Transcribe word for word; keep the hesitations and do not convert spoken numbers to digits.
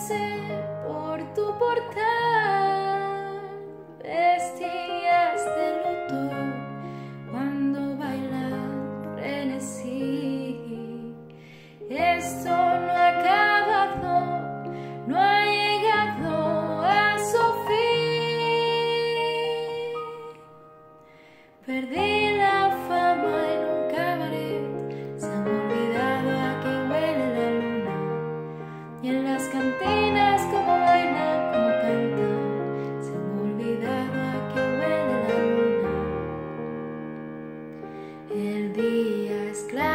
pasé por tu portal, vestías de luto cuando bailas frenesí. Esto no ha acabado, no ha llegado a su fin. Perdí la fama en un cabaret, se han olvidado a qué huele la luna, y en las cantinas como bailan, como cantan, se han olvidado a qué huele la luna. El día es claro.